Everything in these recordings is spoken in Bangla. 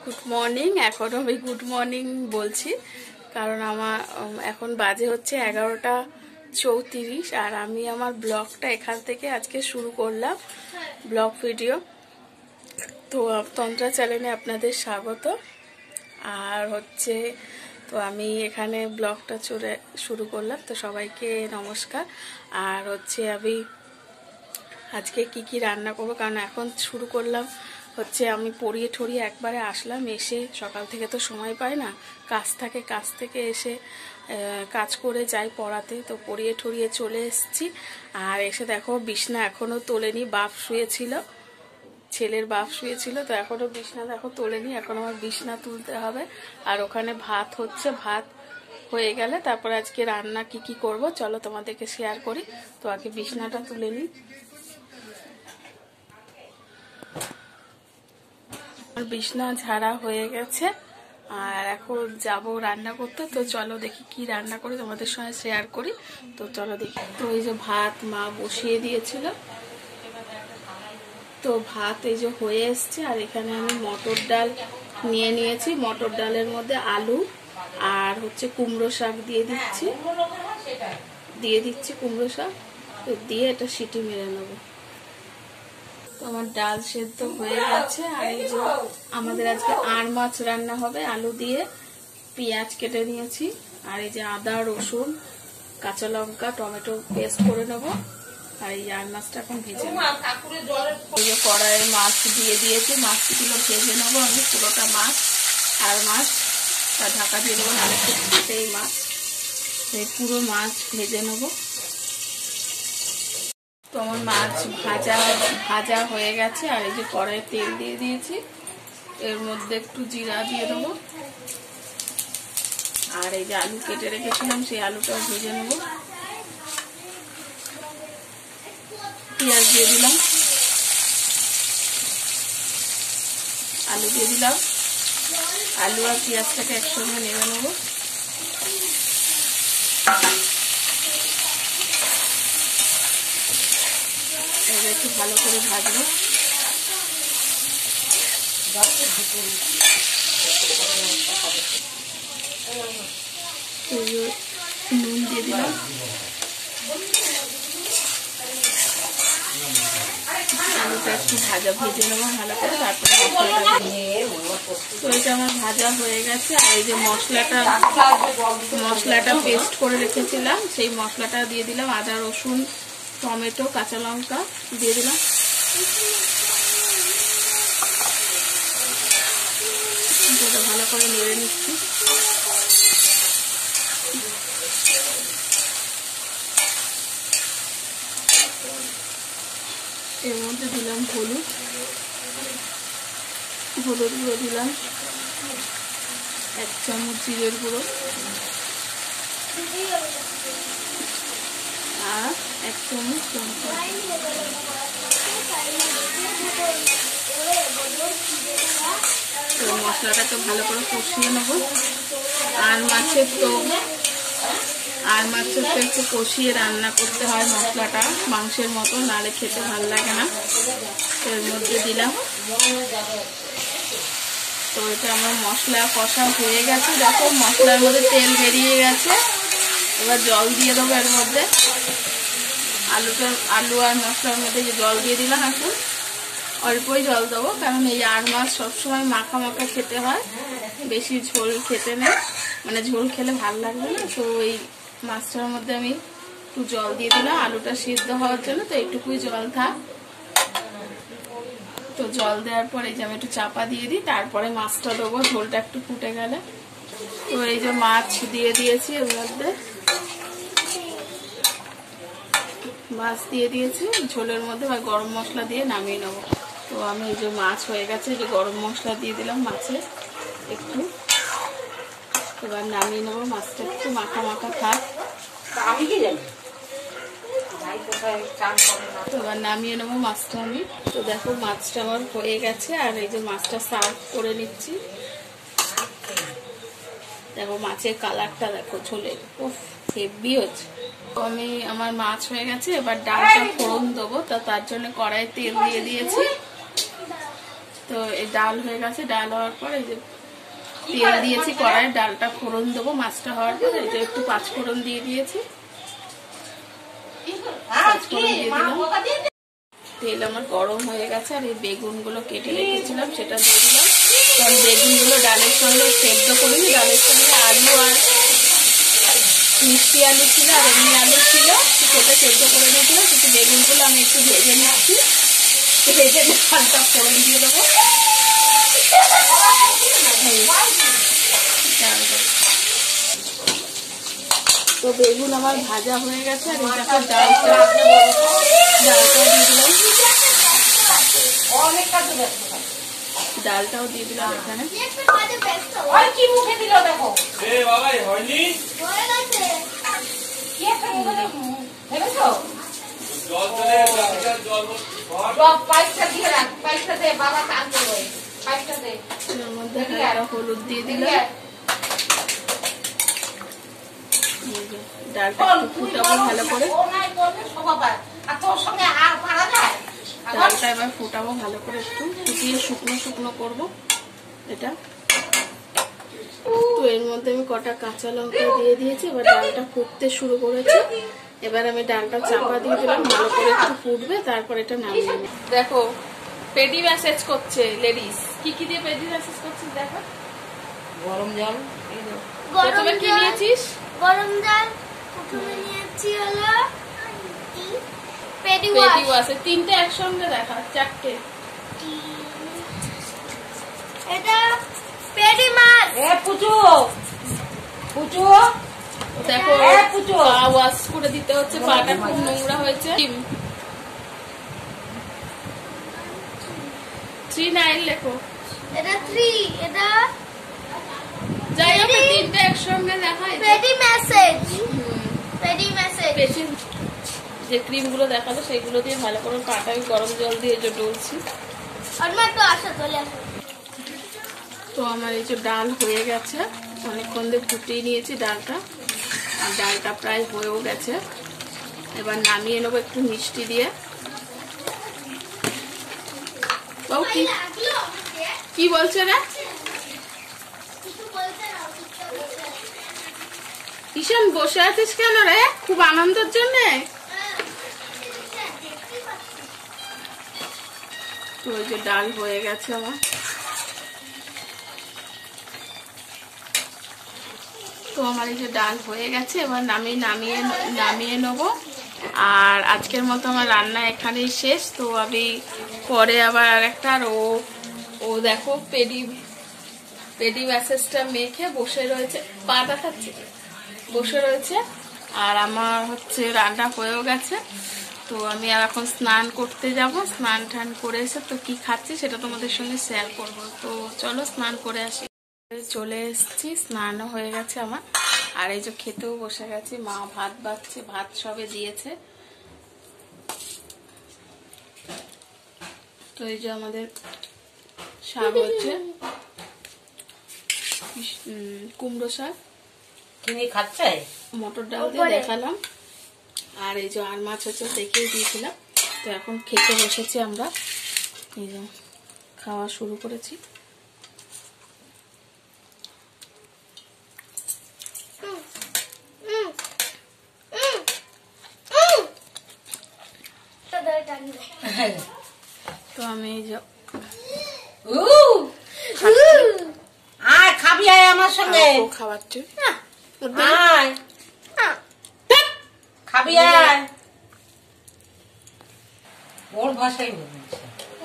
Good morning. এখন আমি গুড মর্নিং বলছি কারণ আমার এখন বাজে হচ্ছে 11:34 আর আমি আমার ব্লগটা এখান থেকে আজকে শুরু করলাম, ব্লগ ভিডিও। তো তন্ত্রা চ্যানেলে আপনাদের স্বাগত। আর হচ্ছে তো আমি এখানে ব্লগটা শুরু করলাম, তো সবাইকে নমস্কার। আর হচ্ছে আমি আজকে কি রান্না করব, কারণ এখন শুরু করলাম হচ্ছে আমি পড়িয়ে ঠরিয়ে একবারে আসলাম, এসে সকাল থেকে তো সময় পাই না, কাজ থেকে এসে কাজ করে যাই পড়াতে, তো পড়িয়ে ঠরিয়ে চলে এসেছি। আর এসে দেখো বিছনা এখনও তোলেনি, বাপ শুয়েছিল, ছেলের বাপ শুয়েছিল, তো এখনও বিছনা দেখো তোলেনি, এখন আমার বিছনা তুলতে হবে। আর ওখানে ভাত হচ্ছে, ভাত হয়ে গেলে তারপর আজকে রান্না কি করব চলো তোমাদেরকে শেয়ার করি। তো আগে বিছনাটা তুলে নিই। বিছনা ঝাড়া হয়ে গেছে আর এখন যাব রান্না করতে। তো চলো দেখি কি রান্না করি, তোমাদের সঙ্গে শেয়ার করি। তো চলো দেখি। তো এই যে ভাত মা বসিয়ে দিয়েছিল, তো ভাত এই যে হয়ে এসছে। আর এখানে আমি মটর ডাল নিয়ে নিয়েছি, মটর ডালের মধ্যে আলু আর হচ্ছে কুমড়ো শাক দিয়ে দিচ্ছি কুমড়ো শাক, তো দিয়ে এটা সিটি মেরে নেবো। তো আমার ডাল সেদ্ধ হয়ে গেছে। আর এই যে আমাদের আজকে আর মাছ রান্না হবে, আলু দিয়ে পেঁয়াজ কেটে নিয়েছি, আর এই যে আদা রসুন কাঁচা লঙ্কা টমেটো পেস্ট করে নেবো। আর এই আর মাছটা এখন ভেজে নেবো। এই যে কড়াইয়ে মাছ দিয়ে দিয়েছি, মাছগুলো ভেজে নেবো আমি পুরোটা মাছ, আর মাছ ঢাকা দিয়ে দেবো, নাহলে ফুটে এই মাছ, এই পুরো মাছ ভেজে নেবো। তো আমার মাছ ভাজা হয়ে গেছে। আর এই যে কড়াইয়ে তেল দিয়ে দিয়েছি, এর মধ্যে একটু জিরা দিয়ে দেবো। আর এই যে আলু কেটে রেখেছিলাম সেই আলুটাও ভেজে নেব। পেঁয়াজ দিয়ে দিলাম, আলু দিয়ে দিলাম, আলু আর পেঁয়াজটাকে একসঙ্গে নেড়ে নেবো। এবার একটু ভালো করে ভাজবো। নুন দিয়ে দিলাম, আলুটা একটু ভেজে নেবো ভালো করে, তারপরে তো এটা আমার ভাজা হয়ে গেছে। আর এই যে মশলাটা পেস্ট করে রেখেছিলাম সেই মশলাটা দিয়ে দিলাম, আদা রসুন টমেটো কাঁচা লঙ্কা দিয়ে দিলাম। এটা ভালো করে নেড়ে নিচ্ছি। এর মধ্যে দিলাম হলুদ গুঁড়ো দিলাম, 1 চামচ জিরের গুঁড়ো, আর 1 চামচ লঙ্কা। তো মশলাটাকে ভালো করে কষিয়ে নেব। আর মাছের তো একটু কষিয়ে রান্না করতে হয় মশলাটা, মাংসের মতো, নালে খেতে ভালো লাগে না। তো এর মধ্যে দিলাম। তো এটা আমার মশলা কষা হয়ে গেছে, দেখো মশলার মধ্যে তেল বেরিয়ে গেছে। এবার জল দিয়ে দেবো এর মধ্যে, আলু আর মশলার মধ্যে যে জল দিয়ে দিলাম। এখন অল্পই জল দেবো, কারণ এই আর মাছ সবসময় মাখা মাখা খেতে হয়, বেশি ঝোল খেতে নেই, মানে ঝোল খেলে ভালো লাগবে না। তো এই মাছটার মধ্যে আমি একটু জল দিয়ে দিলাম আলুটা সিদ্ধ হওয়ার জন্য, তো এইটুকুই জল থাক। তো জল দেওয়ার পরে এই যে আমি একটু চাপা দিয়ে দিই, তারপরে মাছটা দেবো ঝোলটা একটু ফুটে গেলে। তো এই যে মাছ দিয়ে দিয়েছি, এর মধ্যে মাছ দিয়ে দিয়েছি ঝোলের মধ্যে, বা গরম মশলা দিয়ে নামিয়ে নেবো। তো আমি এই যে মাছ হয়ে গেছে, যে গরম মশলা দিয়ে দিলাম মাছে একটু, এবার নামিয়ে নেবো। মাছটা একটু মাখা মাখা থাক, এবার নামিয়ে নেবো মাছটা আমি। তো দেখো মাছটা আমার হয়ে গেছে, আর এই যে মাছটা সার্ভ করে নিচ্ছি। দেখো মাছের কালারটা দেখো, ঝোলে হেভি হচ্ছে। তো আমার মাছ হয়ে গেছে, এবার ডালটা ফোড়ন দেবো। তো তার জন্য কড়াইয়ে তেল দিয়ে দিয়েছি, তো এই ডাল হয়ে গেছে, ডাল হওয়ার পর এই যে তেল দিয়েছি কড়াই, ডালটা ফোড়ন দেবো। মাছটা হওয়ার পর এই যে একটু পাঁচফোড়ন দিয়ে দিয়েছি, পাঁচফোড়ন দিয়ে দিলাম। তেল আমার গরম হয়ে গেছে, আর এই বেগুনগুলো কেটে রেখেছিলাম সেটা দিয়ে দিলাম। কারণ বেগুনগুলো ডালের সঙ্গে সেদ্ধ করিনি, ডালের সঙ্গে আলু আর মিষ্টি আলু ছিল আর এমনি আলু ছিল, সেটা সেদ্ধ করে নিয়েছিলাম। কিন্তু বেগুনগুলো আমি একটু ভেজে নিচ্ছি, ভেজে ডালটা ফোড়ন দিয়ে দেবো। তো বেগুন আমার ভাজা হয়ে গেছে, আর এটাকে ডালটাও দিয়ে দিলাম, ডালটাও দিয়ে দিলাম এখানে। হলুদ দিয়ে দিলাম, ডালটা একটু ফুটাবো ভালো করে, ডালটা এবার ফুটাবো ভালো করে, একটু ফুটিয়ে শুকনো শুকনো করবো এটা। তো এর মধ্যে আমি কটা কাঁচা লঙ্কা দিয়ে দিয়েছি, এবার ডালটা ফুটতে শুরু করেছে। এবার আমি ডালটা চাপা দিয়ে দিলাম, ভালো করে একটু ফুটবে, তারপর এটা নামিয়ে নেব। দেখো পেডি ম্যাসেজ করছে লেডিস, কি কি দিয়ে পেডি ম্যাসেজ করছিস দেখো। গরম জল, প্রথমে কি নিয়েছিস? গরম জল, প্রথমে নিয়েছি হলো পেডি ওয়াশ, তিনটে একসঙ্গে দেখা, চারটে। এটা পেডি মাছ। পুচু পুচু দেখো পা ওয়াশ করে দিতে হচ্ছে, পাটা খুব নোংরা হয়েছে। 39 লেখো। এটা 3, এটা যাই হোক তিনটে একসঙ্গে দেখা। পেডি মেসেজ, পেডি মেসেজ। যে ক্রিম গুলো দেখালো সেগুলো দিয়ে ভালো করে পাটা আমি গরম জল দিয়ে যে ডলছি। তো আমার এই যে ডাল হয়ে গেছে, অনেকক্ষণ দিয়ে ফুটিয়ে নিয়েছি ডালটা, আর ডালটা প্রায় হয়েও গেছে। এবার নামিয়ে নেবো একটু মিষ্টি দিয়ে। কি বলছে রে? ঈশান বসে আছিস কেন রে? খুব আনন্দের জন্য? তো ওই যে ডাল হয়ে গেছে আমার। তো আমার এই যে ডাল হয়ে গেছে, এবার নামিয়ে নেবো। আর আজকের মতো আমার রান্না এখানেই শেষ। তো আমি পরে আবার আরেকটা, আর ও দেখো পেডি ম্যাসেজটা মেখে বসে রয়েছে, পা দেখাচ্ছে, বসে রয়েছে। আর আমার হচ্ছে রান্না হয়েও গেছে। তো আমি আর এখন স্নান করতে যাব, স্নান টান করে এসে তো কি খাচ্ছি সেটা তোমাদের সঙ্গে শেয়ার করব। তো চলো স্নান করে আসি। চলে এসেছি, স্নানও হয়ে গেছে আমার, আর এই যে খেতেও বসে গেছি। মা ভাত বাড়ছে, ভাত সবে দিয়েছে। তো এই যে আমাদের শাক হচ্ছে কুমড়ো শাক, কিনে খাচ্ছে, মটর ডাল দিয়ে দেখালাম। আর এই যে আর মাছ হচ্ছে দেখিয়ে দিয়েছিলাম। তো এখন খেতে বসেছি আমরা, এই যে খাওয়া শুরু করেছি। তো আমি এই যে খাবি আয় আমার সঙ্গে, খাওয়াচ্ছি, খাবি আয়, ওর ভাষাই বলছে।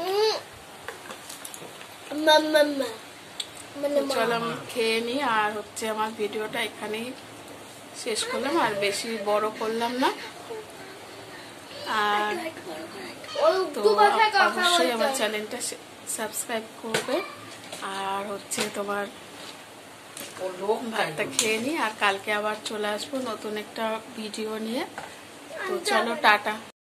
চলো আমি খেয়ে নি। আর হচ্ছে আমার ভিডিওটা এখানেই শেষ করলাম, আর বেশি বড় করলাম না। আর তো অবশ্যই আমার চ্যানেলটা সাবস্ক্রাইব করবে। আর হচ্ছে তোমার ভাতটা খেয়ে নি, আর কালকে আবার চলে আসবো নতুন একটা ভিডিও নিয়ে। তো চলো টাটা।